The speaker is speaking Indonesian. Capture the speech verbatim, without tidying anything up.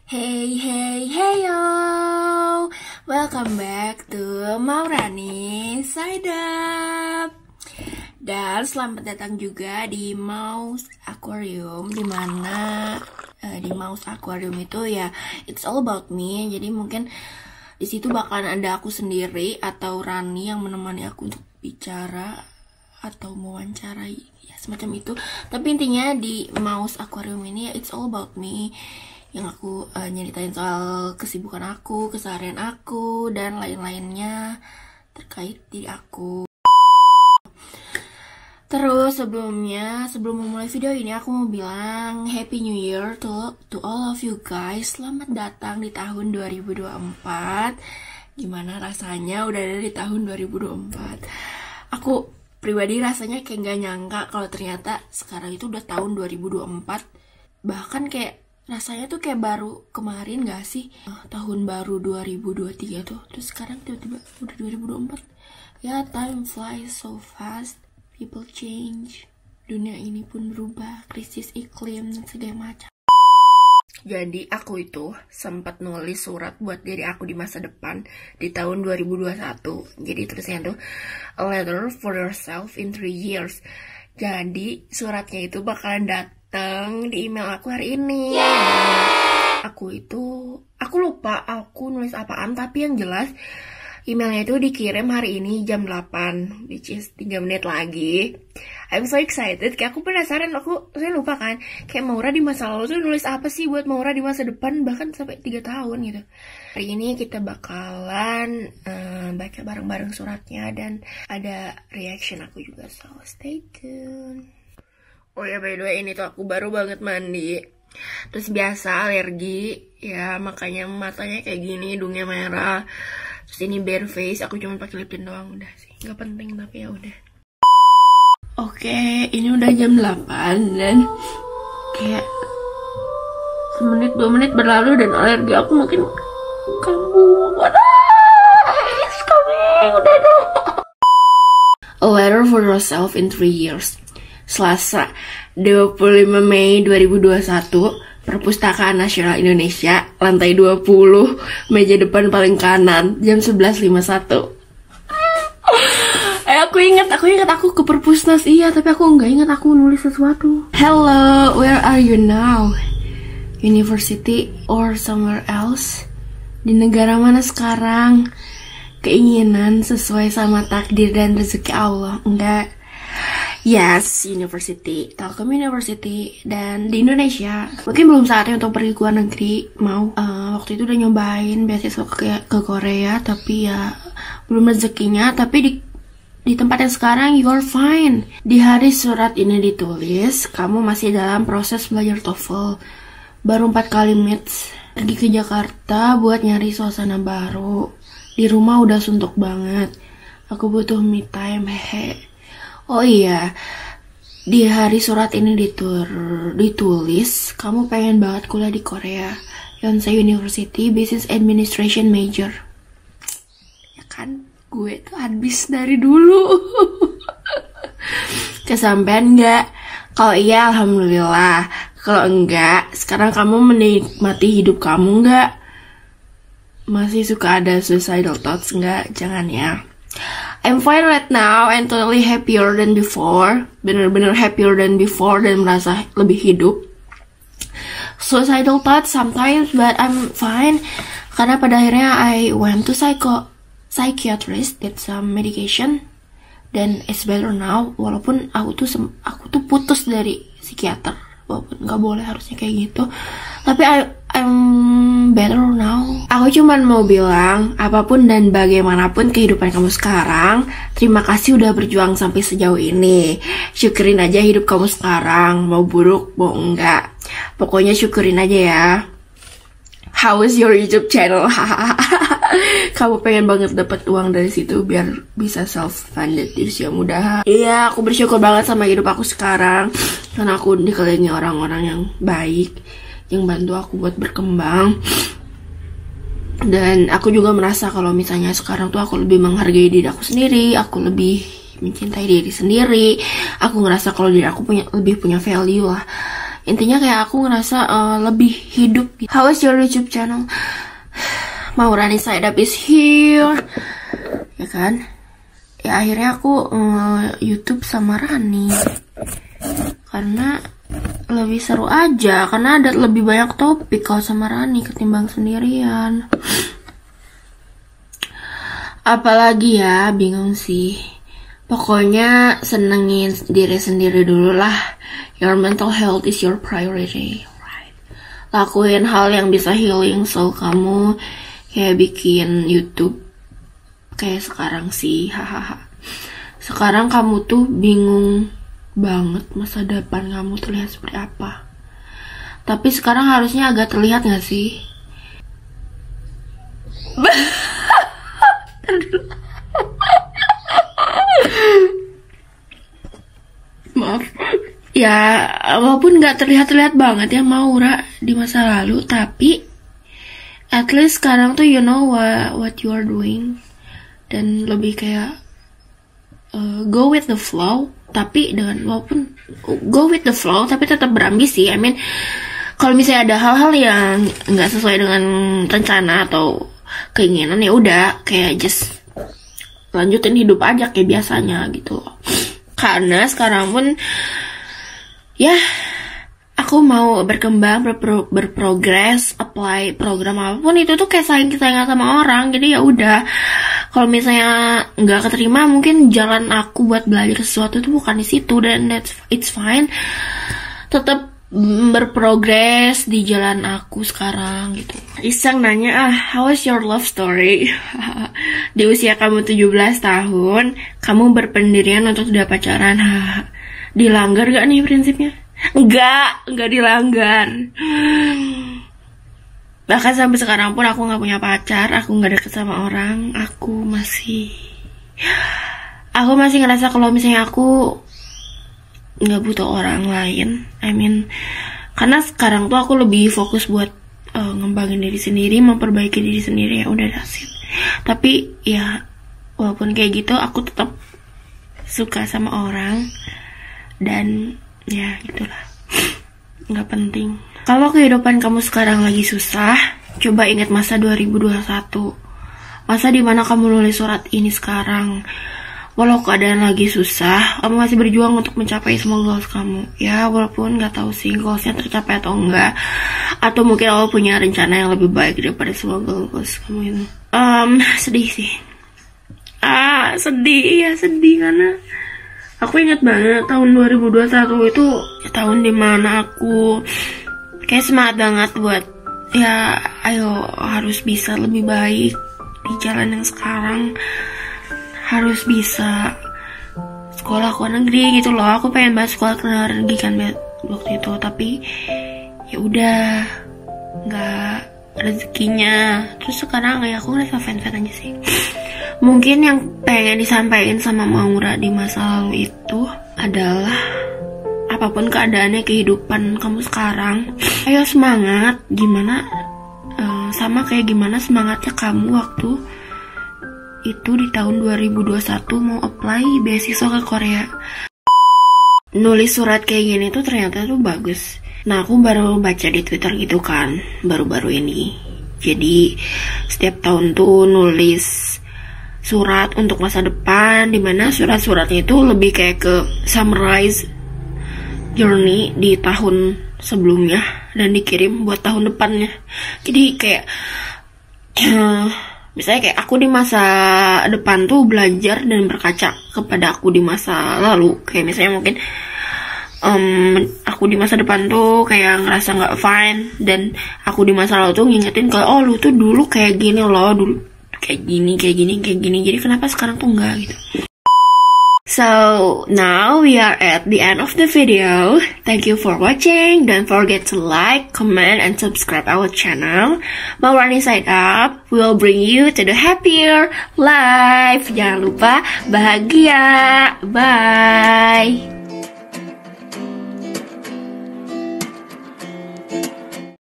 Hey hey hey yo, welcome back to Maurani Side Up. Dan selamat datang juga di Mouse Aquarium, dimana uh, di Mouse Aquarium itu ya it's all about me. Jadi mungkin di situ bakalan ada aku sendiri atau Rani yang menemani aku untuk bicara atau mewawancarai ya semacam itu. Tapi intinya di Mouse Aquarium ini ya it's all about me, yang aku uh, nyeritain soal kesibukan aku, keseharian aku, dan lain-lainnya terkait diri aku. Terus sebelumnya, sebelum memulai video ini aku mau bilang Happy New Year to, to all of you guys. Selamat datang di tahun dua ribu dua puluh empat. Gimana rasanya udah ada di tahun dua ribu dua puluh empat? Aku pribadi rasanya kayak gak nyangka kalau ternyata sekarang itu udah tahun dua ribu dua puluh empat. Bahkan kayak rasanya tuh kayak baru kemarin gak sih? Oh, tahun baru dua ribu dua puluh tiga tuh. Terus sekarang tiba-tiba udah dua ribu dua puluh empat. Ya, time flies so fast. People change. Dunia ini pun berubah. Krisis iklim dan segala macam. Jadi aku itu sempat nulis surat buat diri aku di masa depan di tahun dua ribu dua puluh satu. Jadi tulisnya tuh a letter for yourself in three years. Jadi suratnya itu bakalan datang di email aku hari ini. Yeah! Aku itu, aku lupa aku nulis apaan, tapi yang jelas emailnya itu dikirim hari ini jam delapan, which is tiga menit lagi. I'm so excited, kayak aku penasaran, aku saya lupa kan, kayak Maura di masa lalu tuh nulis apa sih buat Maura di masa depan, bahkan sampai tiga tahun gitu. Hari ini kita bakalan uh, baca bareng-bareng suratnya dan ada reaction aku juga, so stay tuned. Oh ya, by the way, ini tuh aku baru banget mandi. Terus biasa alergi, ya makanya matanya kayak gini, hidungnya merah. Terus ini bare face, aku cuma pakai lip tint doang, udah sih, nggak penting tapi ya udah. Oke, ini udah jam delapan dan kayak semenit dua menit berlalu dan alergi aku mungkin kambuh. It's coming, udah dong. A letter for yourself in three years. Selasa, dua puluh lima Mei dua ribu dua puluh satu. Perpustakaan Nasional Indonesia, lantai dua puluh, meja depan paling kanan, jam sebelas lima puluh satu. Eh, aku ingat, aku ingat aku ke perpusnas, iya, tapi aku nggak ingat aku nulis sesuatu. Hello, where are you now? University or somewhere else? Di negara mana sekarang? Keinginan sesuai sama takdir dan rezeki Allah, enggak? Yes, university, Telkom University, dan di Indonesia. Mungkin belum saatnya untuk pergi ke luar negeri, mau. Uh, waktu itu udah nyobain beasiswa ke, ke Korea, tapi ya belum rezekinya. Tapi di di tempat yang sekarang you're fine. Di hari surat ini ditulis, kamu masih dalam proses belajar TOEFL. Baru empat kali meets, pergi ke Jakarta buat nyari suasana baru. Di rumah udah suntuk banget. Aku butuh me time, hehe. Oh iya, di hari surat ini ditur, ditulis, kamu pengen banget kuliah di Korea, Yonsei University, Business Administration Major. Ya kan, gue tuh habis dari dulu. Kesampean nggak? Kalau iya, alhamdulillah. Kalau enggak, sekarang kamu menikmati hidup kamu nggak? Masih suka ada suicidal thoughts nggak? Jangan ya. I'm fine right now and totally happier than before. Bener-bener happier than before dan merasa lebih hidup. Suicidal thoughts sometimes, but I'm fine. Karena pada akhirnya I went to psycho psychiatrist, get some medication, dan it's better now. Walaupun aku tuh aku tuh putus dari psikiater, walaupun nggak boleh harusnya kayak gitu. Tapi I, I'm better now. Aku cuman mau bilang, apapun dan bagaimanapun kehidupan kamu sekarang, terima kasih udah berjuang sampai sejauh ini. Syukurin aja hidup kamu sekarang, mau buruk, mau enggak. Pokoknya syukurin aja ya. How is your YouTube channel? Kamu pengen banget dapat uang dari situ biar bisa self-funded di usia muda. Iya, aku bersyukur banget sama hidup aku sekarang. Karena aku dikelilingi orang-orang yang baik, yang bantu aku buat berkembang. Dan aku juga merasa kalau misalnya sekarang tuh aku lebih menghargai diri aku sendiri, aku lebih mencintai diri sendiri. Aku ngerasa kalau diri aku punya lebih punya value lah. Intinya kayak aku ngerasa uh, lebih hidup gitu. How is your YouTube channel? Maurani Side Up is here, ya kan? Ya akhirnya aku uh, YouTube sama Rani karena lebih seru aja, karena ada lebih banyak topik kalau sama Rani ketimbang sendirian. Apalagi ya, bingung sih. Pokoknya senengin diri sendiri dulu lah. Your mental health is your priority, right? Lakuin hal yang bisa healing soul kamu, kayak bikin YouTube kayak sekarang sih, hahaha. Sekarang kamu tuh bingung banget masa depan kamu terlihat seperti apa. Tapi sekarang harusnya agak terlihat gak sih? Maaf. Ya, walaupun gak terlihat-terlihat banget ya Maura di masa lalu, tapi at least sekarang tuh you know what, what you are doing. Dan lebih kayak uh, go with the flow, tapi dengan walaupun go with the flow tapi tetap berambisi. I mean, kalau misalnya ada hal-hal yang nggak sesuai dengan rencana atau keinginan, ya udah kayak just lanjutin hidup aja kayak biasanya gitu loh. Karena sekarang pun ya aku mau berkembang, berpro berprogres, apply program apapun itu tuh kayak saing-saingan sama orang. Jadi ya udah, kalau misalnya nggak keterima, mungkin jalan aku buat belajar sesuatu itu bukan di situ, dan that's it's fine. Tetap berprogres di jalan aku sekarang gitu. Iseng nanya, ah, how is your love story? Di usia kamu tujuh belas tahun, kamu berpendirian untuk tidak pacaran. Dilanggar gak nih prinsipnya? Enggak, enggak dilanggar. Bahkan sampai sekarang pun aku gak punya pacar, aku gak deket sama orang, aku masih Aku masih ngerasa kalau misalnya aku gak butuh orang lain. I mean, karena sekarang tuh aku lebih fokus buat uh, ngembangin diri sendiri, memperbaiki diri sendiri, ya udah dasar. Tapi ya walaupun kayak gitu, aku tetap suka sama orang. Dan ya gitulah, nggak penting. Kalau kehidupan kamu sekarang lagi susah, coba ingat masa dua ribu dua puluh satu, masa dimana kamu nulis surat ini sekarang. Walau keadaan lagi susah, kamu masih berjuang untuk mencapai semua goals kamu. Ya walaupun nggak tahu sih goalsnya tercapai atau enggak, atau mungkin kamu punya rencana yang lebih baik daripada semua goals kamu itu. Um, sedih sih. Ah sedih ya sedih karena aku ingat banget tahun dua ribu dua puluh satu itu tahun dimana aku kayak semangat banget buat ya ayo harus bisa lebih baik di jalan yang sekarang, harus bisa sekolah ke luar negeri gitu loh. Aku pengen banget sekolah ke luar negeri kan waktu itu, tapi ya udah nggak rezekinya. Terus sekarang ya aku ngerasa fan-fan aja sih. Mungkin yang pengen disampaikan sama Maura di masa lalu itu adalah apapun keadaannya kehidupan kamu sekarang, ayo semangat. Gimana uh, sama kayak gimana semangatnya kamu waktu itu di tahun dua ribu dua puluh satu mau apply beasiswa ke Korea. Nulis surat kayak gini tuh ternyata tuh bagus. Nah aku baru baca di Twitter gitu kan baru-baru ini. Jadi setiap tahun tuh nulis surat untuk masa depan, dimana surat-suratnya itu lebih kayak ke summarize journey di tahun sebelumnya dan dikirim buat tahun depannya. Jadi kayak uh, misalnya kayak aku di masa depan tuh belajar dan berkaca kepada aku di masa lalu. Kayak misalnya mungkin um, aku di masa depan tuh kayak ngerasa nggak fine, dan aku di masa lalu tuh ngingetin kalau oh lu tuh dulu kayak gini loh, dulu kayak gini, kayak gini, kayak gini. Jadi kenapa sekarang tuh enggak gitu. So, now we are at the end of the video. Thank you for watching. Don't forget to like, comment, and subscribe our channel. Maurani Side Up will bring you to the happier life. Jangan lupa bahagia. Bye.